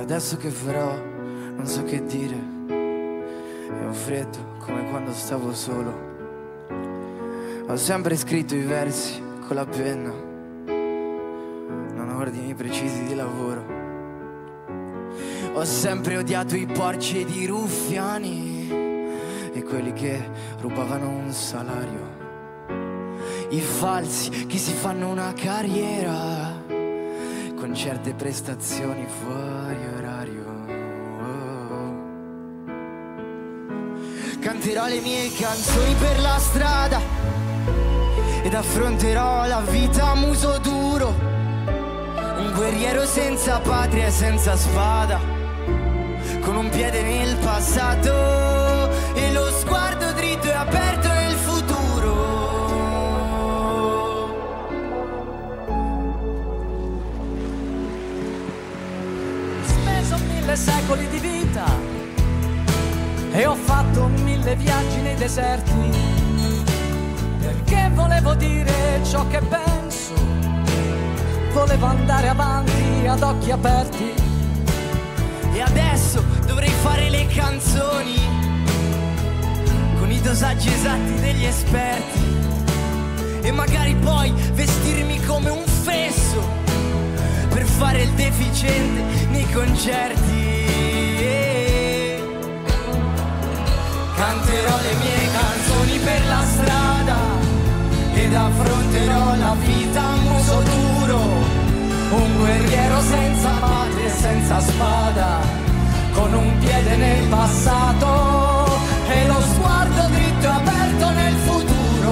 adesso che farò non so che dire, e ho freddo come quando stavo solo. Ho sempre scritto i versi con la penna, non ho ordini precisi di lavoro. Ho sempre odiato i porci ed i ruffiani e quelli che rubavano un salario, i falsi che si fanno una carriera con certe prestazioni fuori orario. Canterò le mie canzoni per la strada ed affronterò la vita a muso duro, un guerriero senza patria e senza spada, con un piede nel passato e lo sguardo dritto e aperto nel futuro. Ho speso 1000 secoli di vita e ho fatto 1000 viaggi nei deserti, perché volevo dire ciò che penso, volevo andare avanti ad occhi aperti. E adesso dovrei fare le canzoni con i dosaggi esatti degli esperti, e magari poi vestirmi come un fesso per fare il deficiente nei concerti. Canterò le mie canzoni per la strada ed affronterò la vita a muso duro, un guerriero senza patria e senza spada, con un piede nel passato e lo sguardo dritto e aperto nel futuro.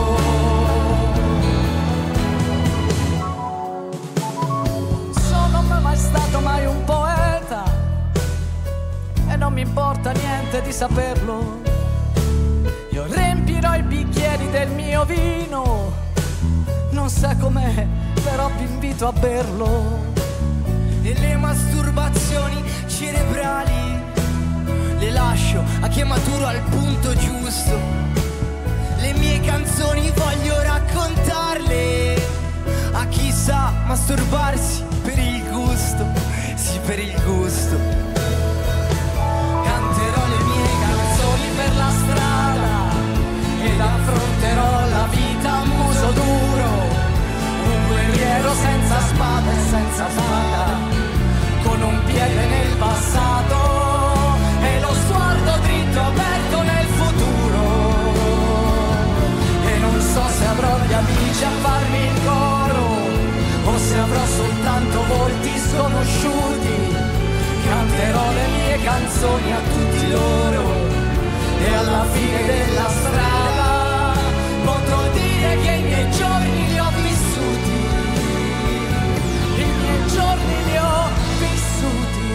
Sono mai stato mai un poeta e non mi importa niente di saperlo. Io riempirò i bicchieri del mio vino, non sa com'è, però vi invito a berlo. E le masturbazioni cerebrali le lascio a chi è maturo al punto giusto. Le mie canzoni voglio raccontarle a chi sa masturbarsi per il gusto, sì, per il gusto. Canterò le mie canzoni per la strada ed affronterò la vita a muso duro, un guerriero senza spada e senza spada, con un piede nel passato e lo sguardo dritto aperto nel futuro. E non so se avrò gli amici a farmi il coro o se avrò soltanto volti sconosciuti. Canterò le mie canzoni a tutti loro e alla fine della strada potrò dire che i miei giorni li ho vissuti, i miei giorni li ho vissuti,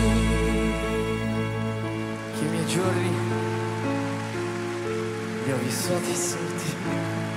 che i miei giorni li ho vissuti.